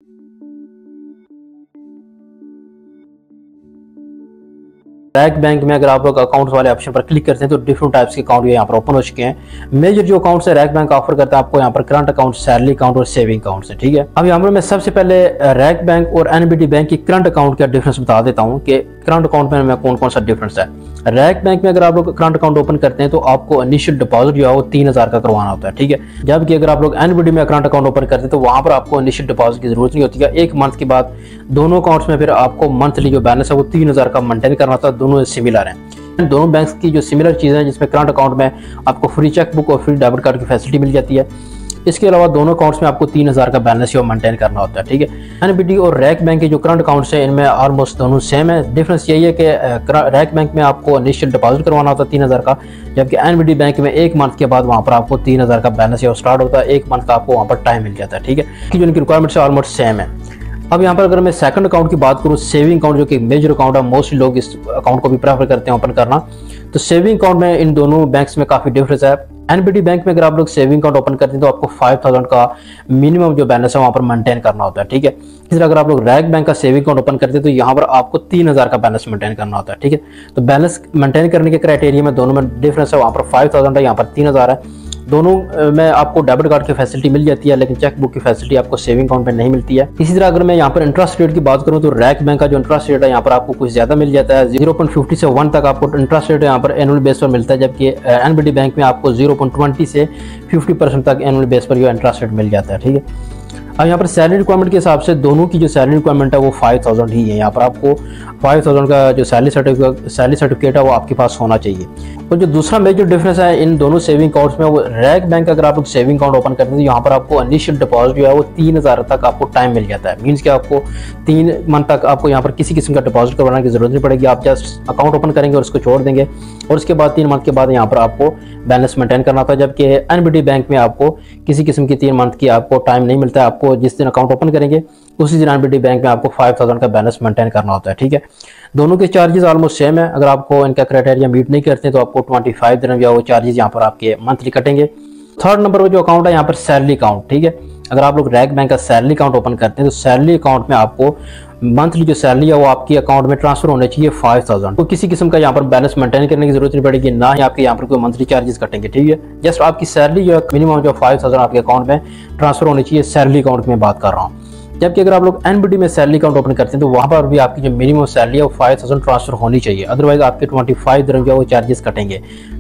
Rack bank में अगर आप लोग अकाउंट्स वाले ऑप्शन पर क्लिक करते हैं तो डिफरेंट टाइप्स के अकाउंट यहाँ पर ओपन हो चुके हैं। मेजर जो अकाउंट्स है रैक बैंक ऑफर करता है आपको यहाँ पर करंट अकाउंट, सैलरी अकाउंट और सेविंग अकाउंट है। ठीक है, अब यहाँ पर मैं सबसे पहले रैक बैंक और एनबीडी बैंक की करंट अकाउंट का डिफरेंस बता देता हूँ कि करंट अकाउंट में कौन कौन सा डिफरेंस है। रैक बैंक में अगर आप लोग करंट अकाउंट ओपन करते हैं तो आपको इनिशियल डिपॉजिट जो है वो 3000 का करवाना होता है। ठीक है, जबकि अगर आप लोग एनबीडी में करंट अकाउंट ओपन करते हैं तो वहां पर आपको इनिशियल डिपॉजिट की जरूरत नहीं होती है। एक मंथ के बाद दोनों अकाउंट्स में फिर आपको मंथली जो बैलेंस है वो 3000 का मेंटेन करना होता है। दोनों सिमिलर हैं। दोनों बैंक्स की जो सिमिलर चीज़ें हैं जिसमें करंट अकाउंट में आपको फ्री चेक बुक और फ्री डेबिट कार्ड की फैसिलिटी मिल जाती है। इसके अलावा दोनों अकाउंट्स में आपको 3000 का बैलेंस जो मेंटेन करना होता है। ठीक है, एनबीडी और रैक बैंक के जो करंट अकाउंट्स हैं इनमें ऑलमोस्ट दोनों सेम है। डिफरेंस यही है कि रैक बैंक में आपको इनिशियल डिपॉजिट करवाना होता है 3000 का, जबकि एनबीडी बैंक में एक मंथ के बाद वहाँ पर आपको 3000 का बैलेंस जो स्टार्ट होता है। एक मंथ का आपको वहाँ पर टाइम मिल जाता है। ठीक है, जो इनकी रिक्वायरमेंट्स ऑलमोस्ट सेम है। अब यहाँ पर अगर मैं सेकंड अकाउंट की बात करूँ, सेविंग अकाउंट जो कि मेजर अकाउंट है, मोस्टली लोग इस अकाउंट को भी प्रेफर करते हैं ओपन करना। तो सेविंग अकाउंट में इन दोनों बैंक्स में काफी डिफरेंस है। एनबीडी बैंक में अगर आप लोग सेविंग अकाउंट ओपन करते हैं तो आपको 5000 का मिनिमम जो बैलेंस है वहां पर मेंटेन करना होता है। ठीक है, इसी तरह अगर आप लोग रैक बैंक का सेविंग अकाउंट ओपन करते हैं तो यहाँ पर आपको 3000 का बैलेंस मेंटेन करना होता है। ठीक है, तो बैलेंस मेंटेन करने के क्राइटेरिया में दोनों में डिफरेंस है। वहां पर 5000 है, यहाँ पर 3000 है। दोनों में आपको डेबिट कार्ड की फैसिलिटी मिल जाती है, लेकिन चेक बुक की फैसिलिटी आपको सेविंग अकाउंट में नहीं मिलती है। इसी तरह अगर मैं यहाँ पर इंटरेस्ट रेट की बात करूँ तो रैक बैंक का जो इंटरेस्ट रेट है यहाँ पर आपको कुछ ज्यादा मिल जाता है। 0.50 से 1 तक आपको इंटरेस्ट रेट यहाँ पर एनुअल बेस पर मिलता है, जबकि एनबीडी बैंक में आपको 0.20 से 50% तक एनुअल बेस पर जो इंटरेस्ट रेट मिल जाता है। ठीक है, अब यहाँ पर सैलरी रिक्वायरमेंट के हिसाब से दोनों की जो सैलरी रिक्वायरमेंट है वो 5000 ही है। यहाँ पर आपको 5000 का जो सैलरी सर्टिफिकेट है वो आपके पास होना चाहिए। तो जो दूसरा मेजर डिफरेंस है इन दोनों सेविंग अकाउंट्स में, वो रैक बैंक अगर आप लोग सेविंग अकाउंट ओपन करते हैं तो यहाँ पर आपको इनिशियल डिपॉजिट जो है वो 3000 तक आपको टाइम मिल जाता है। मीन्स कि आपको 3 मंथ तक आपको यहाँ पर किसी किस्म का डिपॉजिट करवाने की जरूरत नहीं पड़ेगी। आप जस्ट अकाउंट ओपन करेंगे और उसको छोड़ देंगे और उसके बाद 3 मंथ के बाद यहाँ पर आपको बैलेंस मेंटेन करना होता है। जबकि एनबीडी बैंक में आपको किसी किस्म की 3 मंथ की आपको टाइम नहीं मिलता है। आपको जिस दिन अकाउंट ओपन करेंगे उसी दिन एनबीडी बैंक में आपको 5000 का बैलेंस मेंटेन करना होता है। ठीक है, दोनों के चार्जेस ऑलमोस्ट सेम है। अगर आपको इनका क्राइटेरिया मीट नहीं करते तो आपको 25 दिन या वो चार्जेस यहाँ पर आपके मंथली कटेंगे। थर्ड नंबर पर जो अकाउंट है यहाँ पर सैलरी अकाउंट। ठीक है, अगर आप लोग रैक बैंक का सैलरी अकाउंट ओपन करते हैं तो सैलरी अकाउंट में आपको मंथली जो सैलरी है वो आपके अकाउंट में ट्रांसफर होने चाहिए 5000। तो किसी किस्म का यहाँ पर बैलेंस मेंटेन करने की जरूरत नहीं पड़ेगी, ना ही आपके यहाँ पर कोई मंथली चार्जेस कटेंगे। ठीक है, जस्ट आपकी सैलरी जो मिनिमम जो 5000 आपके अकाउंट में ट्रांसफर होनी चाहिए, सैलरी अकाउंट में बात कर रहा हूँ। जबकि अगर आप लोग एनबीडी में सैलरी अकाउंट ओपन करते हैं तो वहां पर भी आपकी जो मिनिमम सैलरी है वो 5000 ट्रांसफर होनी चाहिए, अदरवाइज आपके 25 दिन जो वो चार्जेस कटेंगे।